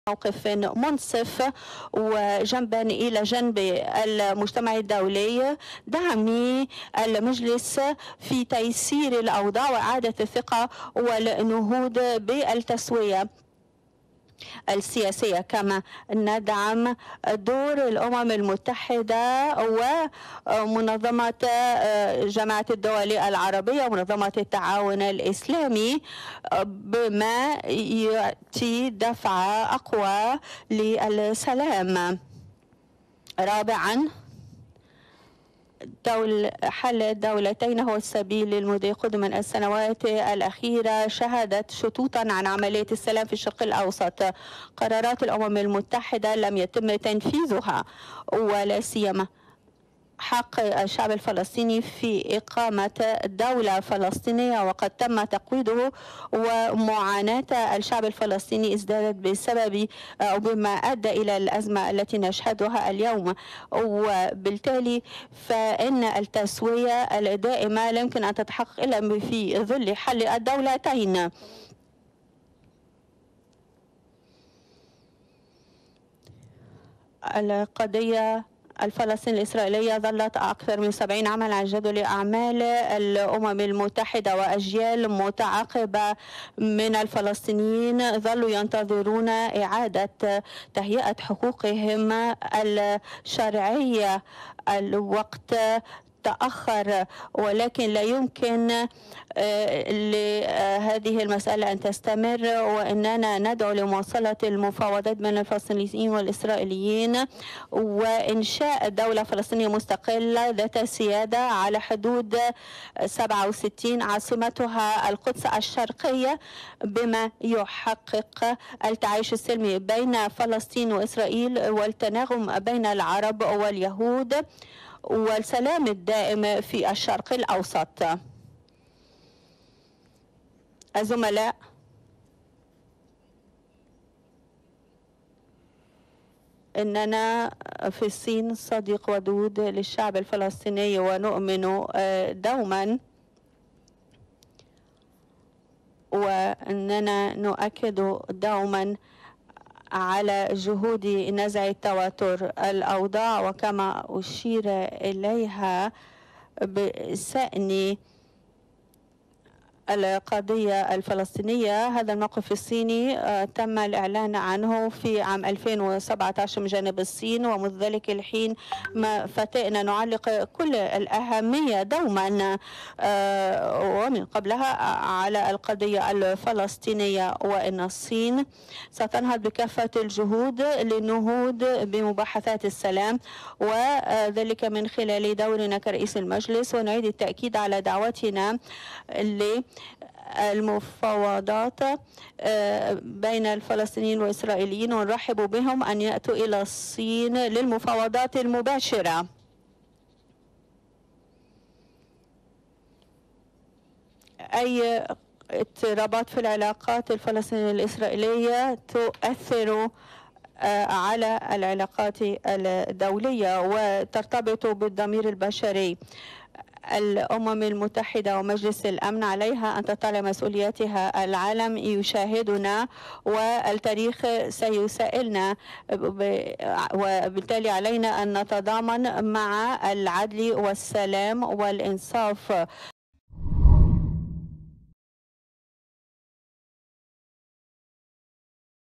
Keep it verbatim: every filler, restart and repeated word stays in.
موقف منصف وجنبا إلى جنب المجتمع الدولي دعم المجلس في تيسير الأوضاع وإعادة الثقة والنهوض بالتسوية السياسية. كما ندعم دور الأمم المتحدة ومنظمة جماعة الدول العربية ومنظمة التعاون الإسلامي بما يأتي دفعة أقوى للسلام. رابعاً، دول حل الدولتين هو السبيل المضي قدما. السنوات الأخيرة شهدت شطوطا عن عملية السلام في الشرق الأوسط. قرارات الأمم المتحدة لم يتم تنفيذها، ولا سيما حق الشعب الفلسطيني في إقامة دولة فلسطينية، وقد تم تقويضه، ومعاناة الشعب الفلسطيني ازدادت بسبب أو بما أدى إلى الأزمة التي نشهدها اليوم. وبالتالي فإن التسوية الدائمة لا يمكن أن تتحقق إلا في ظل حل الدولتين. القضية الفلسطينية الإسرائيلية ظلت أكثر من سبعين عاما على جدول أعمال الأمم المتحدة، وأجيال متعاقبة من الفلسطينيين ظلوا ينتظرون إعادة تهيئة حقوقهم الشرعية. الوقت تأخر، ولكن لا يمكن لهذه المسألة أن تستمر، وإننا ندعو لمواصلة المفاوضات بين الفلسطينيين والإسرائيليين وإنشاء دولة فلسطينية مستقلة ذات سيادة على حدود سبعة وستين عاصمتها القدس الشرقية، بما يحقق التعايش السلمي بين فلسطين وإسرائيل والتناغم بين العرب واليهود والسلام الدائم في الشرق الأوسط. الزملاء، إننا في الصين صديق ودود للشعب الفلسطيني، ونؤمن دوما وأننا نؤكد دوما على جهود نزع التوتر. الأوضاع وكما أشير إليها بشأن القضية الفلسطينية، هذا الموقف الصيني تم الإعلان عنه في عام ألفين وسبعة عشر من جانب الصين، ومنذ ذلك الحين ما فتئنا نعلق كل الأهمية دوما ومن قبلها على القضية الفلسطينية، وإن الصين ستنهض بكافة الجهود للنهوض بمباحثات السلام، وذلك من خلال دورنا كرئيس المجلس. ونعيد التأكيد على دعوتنا ل المفاوضات بين الفلسطينيين والإسرائيليين، ونرحب بهم أن يأتوا إلى الصين للمفاوضات المباشرة. أي اضطرابات في العلاقات الفلسطينية الإسرائيلية تؤثر على العلاقات الدولية وترتبط بالضمير البشري. الأمم المتحدة ومجلس الأمن عليها أن تطال مسؤولياتها. العالم يشاهدنا والتاريخ سيسائلنا، وبالتالي علينا أن نتضامن مع العدل والسلام والإنصاف.